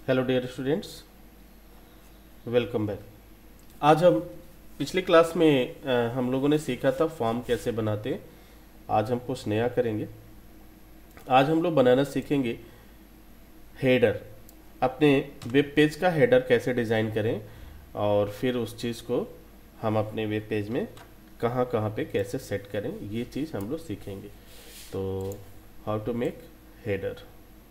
Hello dear students, welcome back. आज हम पिछली क्लास में हम लोगों ने सीखा था फॉर्म कैसे बनाते हैं। आज हम कुछ नया करेंगे। आज हम लोग बनाना सीखेंगे हेडर। अपने वेब पेज का हेडर कैसे डिज़ाइन करें और फिर उस चीज़ को हम अपने वेब पेज में कहाँ कहाँ पे कैसे सेट करें, ये चीज़ हम लोग सीखेंगे। तो how to make header.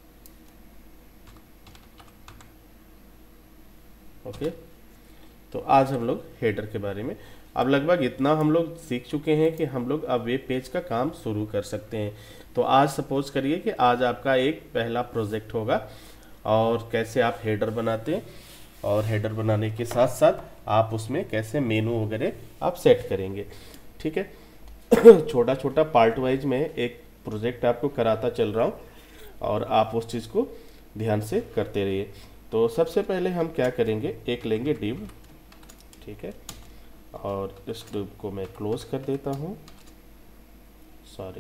Okay, तो आज हम लोग हेडर के बारे में अब लगभग इतना हम लोग सीख चुके हैं कि हम लोग अब वेब पेज का काम शुरू कर सकते हैं। तो आज सपोज करिए कि आज आपका एक पहला प्रोजेक्ट होगा और कैसे आप हेडर बनाते हैं और हेडर बनाने के साथ साथ आप उसमें कैसे मेनू वगैरह आप सेट करेंगे। ठीक है। छोटा छोटा पार्ट वाइज में एक प्रोजेक्ट आपको कराता चल रहा हूँ और आप उस चीज़ को ध्यान से करते रहिए। तो सबसे पहले हम क्या करेंगे, एक लेंगे डिव। ठीक है, और इस डिव को मैं क्लोज कर देता हूँ। सॉरी,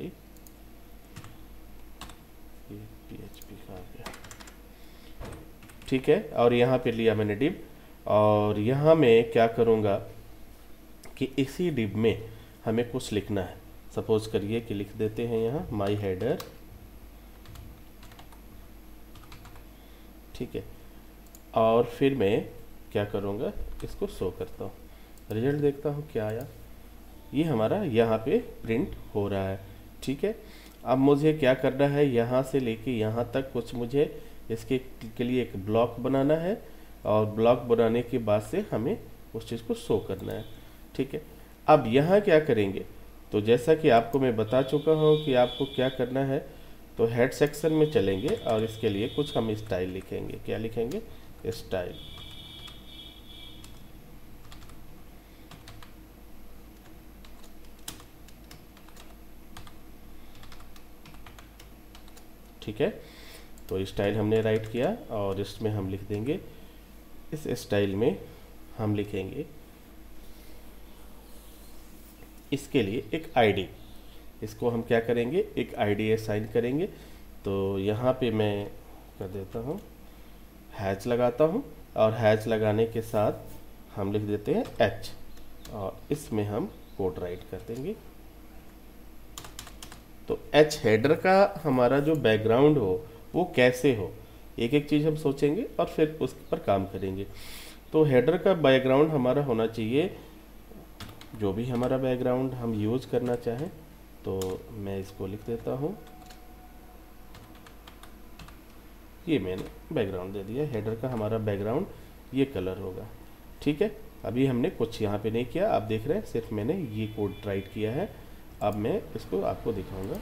ये PHP का आ गया। ठीक है, और यहाँ पे लिया मैंने डिव और यहाँ मैं क्या करूँगा कि इसी डिव में हमें कुछ लिखना है। सपोज करिए कि लिख देते हैं यहाँ माई हेडर। ठीक है, और फिर मैं क्या करूँगा, इसको शो करता हूँ, रिजल्ट देखता हूँ क्या आया। ये हमारा यहाँ पे प्रिंट हो रहा है। ठीक है, अब मुझे क्या करना है, यहाँ से लेके यहाँ तक कुछ मुझे इसके के लिए एक ब्लॉक बनाना है और ब्लॉक बनाने के बाद से हमें उस चीज़ को शो करना है। ठीक है, अब यहाँ क्या करेंगे, तो जैसा कि आपको मैं बता चुका हूँ कि आपको क्या करना है, तो हेड सेक्शन में चलेंगे और इसके लिए कुछ हम स्टाइल लिखेंगे। क्या लिखेंगे, स्टाइल। ठीक है, तो स्टाइल हमने राइट किया और इसमें हम लिख देंगे, इस स्टाइल में हम लिखेंगे इसके लिए एक आईडी। इसको हम क्या करेंगे, एक आईडी असाइन करेंगे। तो यहाँ पे मैं कर देता हूँ हैच लगाता हूँ और हैच लगाने के साथ हम लिख देते हैं एच और इसमें हम कोड राइट कर देंगे। तो एच हेडर का हमारा जो बैकग्राउंड हो वो कैसे हो, एक एक चीज़ हम सोचेंगे और फिर उस पर काम करेंगे। तो हेडर का बैकग्राउंड हमारा होना चाहिए, जो भी हमारा बैकग्राउंड हम यूज करना चाहें। तो मैं इसको लिख देता हूँ, ये मैंने बैकग्राउंड दे दिया। हेडर का हमारा बैकग्राउंड ये कलर होगा। ठीक है, अभी हमने कुछ यहाँ पे नहीं किया, आप देख रहे हैं सिर्फ मैंने ये कोड राइट किया है। अब मैं इसको आपको दिखाऊंगा,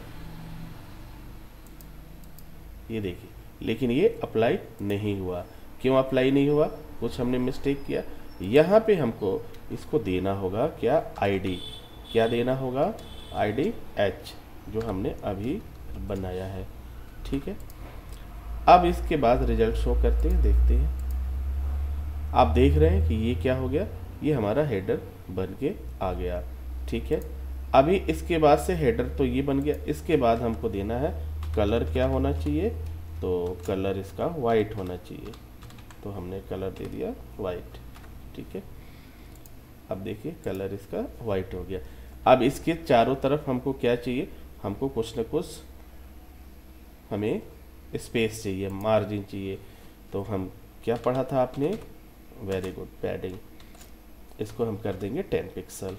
ये देखिए, लेकिन ये अप्लाई नहीं हुआ। क्यों अप्लाई नहीं हुआ, कुछ हमने मिस्टेक किया। यहाँ पे हमको इसको देना होगा क्या, आईडी। क्या देना होगा, आईडी एच, जो हमने अभी बनाया है। ठीक है, अब इसके बाद रिजल्ट शो करते हैं, देखते हैं। आप देख रहे हैं कि ये क्या हो गया, ये हमारा हेडर बन के आ गया। ठीक है, अभी इसके बाद से हेडर तो ये बन गया, इसके बाद हमको देना है कलर क्या होना चाहिए, तो कलर इसका वाइट होना चाहिए। तो हमने कलर दे दिया वाइट। ठीक है, अब देखिए कलर इसका वाइट हो गया। अब इसके चारों तरफ हमको क्या चाहिए, हमको कुछ न कुछ हमें स्पेस चाहिए, मार्जिन चाहिए। तो हम क्या पढ़ा था आपने, वेरी गुड, पैडिंग। इसको हम कर देंगे 10 पिक्सल।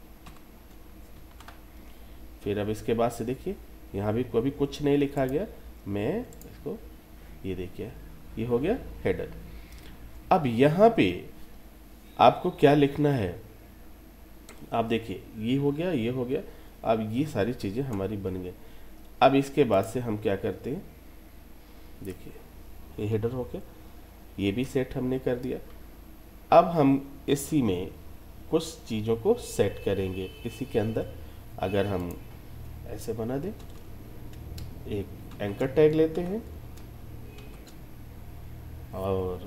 फिर अब इसके बाद से देखिए यहाँ भी कभी कुछ नहीं लिखा गया, मैं इसको, ये देखिए ये हो गया हेडर। अब यहाँ पे आपको क्या लिखना है, आप देखिए ये हो गया, ये हो गया। अब ये सारी चीज़ें हमारी बन गई। अब इसके बाद से हम क्या करते हैं, देखिए ये हेडर हो गया, ये भी सेट हमने कर दिया। अब हम इसी में कुछ चीज़ों को सेट करेंगे इसी के अंदर। अगर हम ऐसे बना दें, एक एंकर टैग लेते हैं और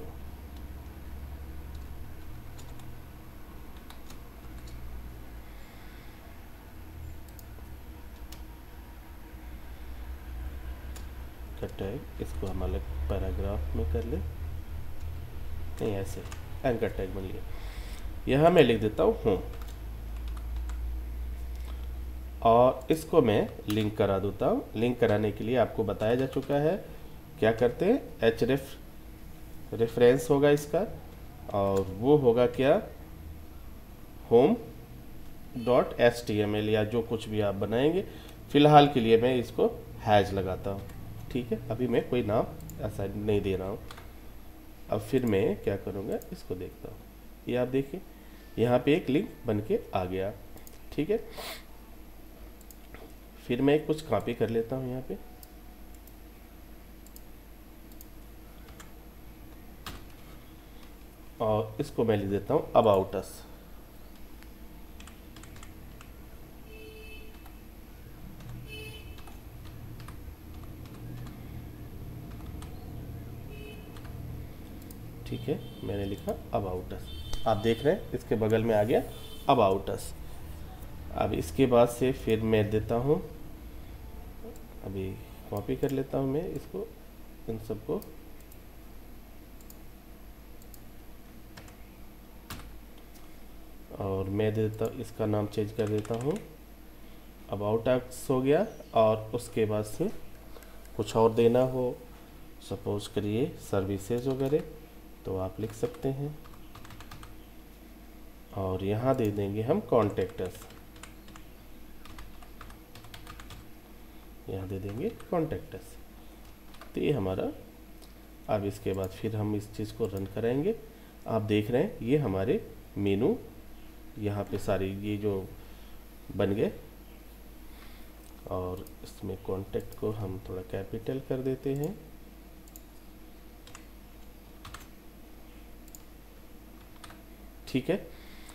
टैग, इसको हम अलग पैराग्राफ में कर लें। नहीं ऐसे एंकर टैग बन लिया। यहाँ मैं लिख देता हूँ होम और इसको मैं लिंक करा देता हूँ। लिंक कराने के लिए आपको बताया जा चुका है, क्या करते हैं, एच रेफरेंस होगा इसका और वो होगा क्या, होम डॉट HTML या जो कुछ भी आप बनाएंगे। फिलहाल के लिए मैं इसको हैज लगाता हूँ, ठीक है। अभी मैं कोई नाम ऐसा नहीं दे रहा हूँ। अब फिर मैं क्या करूँगा, इसको देखता हूँ, ये आप देखिए यहाँ पे एक लिंक बन के आ गया, ठीक है। फिर मैं कुछ कॉपी कर लेता हूँ यहाँ पे, और इसको मैं लिख देता हूँ अबाउट अस। ठीक है, मैंने लिखा अबाउट अस। आप देख रहे हैं इसके बगल में आ गया अबाउट अस। अब इसके बाद से फिर मैं देता हूँ, अभी कॉपी कर लेता हूँ मैं इसको, इन सबको, और मैं देता, इसका नाम चेंज कर देता हूँ, अबाउट अस हो गया। और उसके बाद से कुछ और देना हो, सपोज करिए सर्विसेज वगैरह, तो आप लिख सकते हैं। और यहाँ दे देंगे हम कॉन्टेक्ट अस, यहाँ दे देंगे कॉन्टेक्ट अस। तो ये हमारा, अब इसके बाद फिर हम इस चीज़ को रन कराएंगे। आप देख रहे हैं ये हमारे मेनू यहाँ पे सारी ये जो बन गए। और इसमें कॉन्टेक्ट को हम थोड़ा कैपिटल कर देते हैं, ठीक है।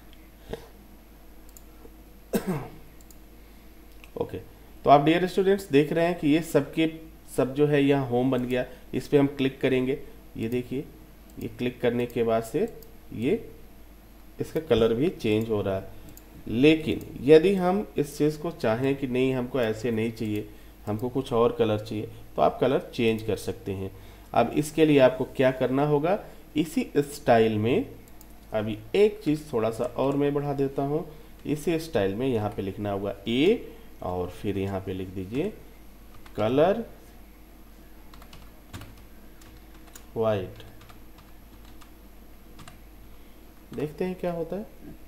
ओके, तो आप डियर स्टूडेंट्स देख रहे हैं कि ये सबके सब जो है यहाँ होम बन गया। इस पर हम क्लिक करेंगे, ये देखिए, ये क्लिक करने के बाद से ये इसका कलर भी चेंज हो रहा है। लेकिन यदि हम इस चीज़ को चाहें कि नहीं हमको ऐसे नहीं चाहिए, हमको कुछ और कलर चाहिए, तो आप कलर चेंज कर सकते हैं। अब इसके लिए आपको क्या करना होगा, इसी स्टाइल में अभी एक चीज़ थोड़ा सा और मैं बढ़ा देता हूँ। इसी स्टाइल में यहाँ पे लिखना होगा ए, और फिर यहाँ पे लिख दीजिए कलर वाइट। देखते हैं क्या होता है।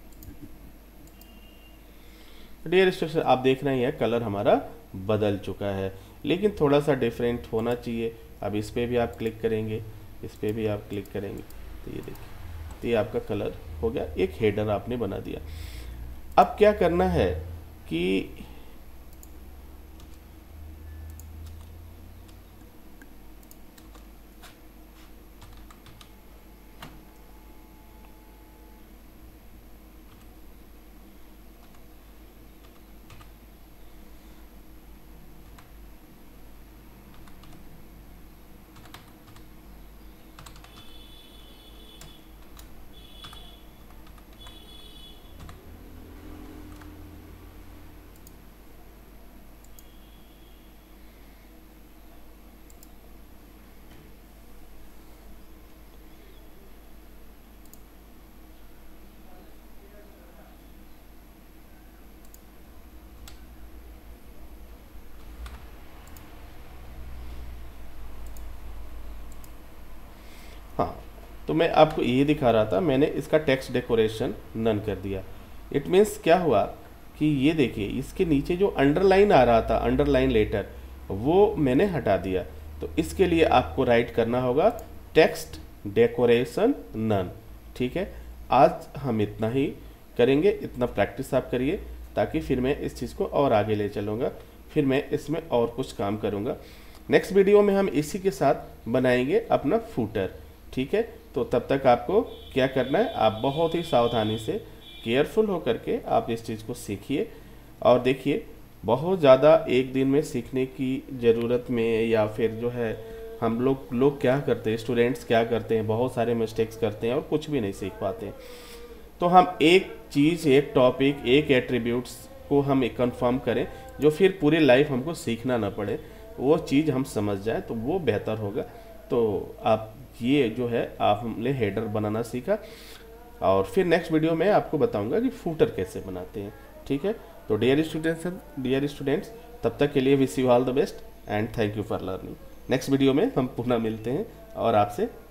डियर स्टूडेंट्स, आप देख रहे हैं कलर हमारा बदल चुका है, लेकिन थोड़ा सा डिफरेंट होना चाहिए। अब इस पर भी आप क्लिक करेंगे, इस पर भी आप क्लिक करेंगे, तो ये देखिए, तो ये आपका कलर हो गया, एक हेडर आपने बना दिया। अब क्या करना है कि हाँ, तो मैं आपको ये दिखा रहा था, मैंने इसका टेक्स्ट डेकोरेशन नन कर दिया। इट मीन्स क्या हुआ कि ये देखिए, इसके नीचे जो अंडरलाइन आ रहा था, अंडरलाइन लेटर, वो मैंने हटा दिया। तो इसके लिए आपको राइट करना होगा टेक्स्ट डेकोरेशन नन, ठीक है। आज हम इतना ही करेंगे, इतना प्रैक्टिस आप करिए, ताकि फिर मैं इस चीज़ को और आगे ले चलूँगा, फिर मैं इसमें और कुछ काम करूँगा। नेक्स्ट वीडियो में हम इसी के साथ बनाएंगे अपना फूटर, ठीक है। तो तब तक आपको क्या करना है, आप बहुत ही सावधानी से, केयरफुल होकर के आप इस चीज़ को सीखिए। और देखिए, बहुत ज़्यादा एक दिन में सीखने की ज़रूरत में, या फिर जो है हम लोग क्या करते हैं, स्टूडेंट्स क्या करते हैं, बहुत सारे मिस्टेक्स करते हैं और कुछ भी नहीं सीख पाते हैं। तो हम एक चीज़, एक टॉपिक, एक एट्रीब्यूट्स को हम एक कंफर्म करें, जो फिर पूरी लाइफ हमको सीखना ना पड़े, वो चीज़ हम समझ जाए, तो वो बेहतर होगा। तो आप ये जो है आप हमने हेडर बनाना सीखा, और फिर नेक्स्ट वीडियो में आपको बताऊंगा कि फूटर कैसे बनाते हैं। ठीक है, तो डियर स्टूडेंट्स, तब तक के लिए wish you all the best and thank you for learning. Next video में हम पुनः मिलते हैं और आपसे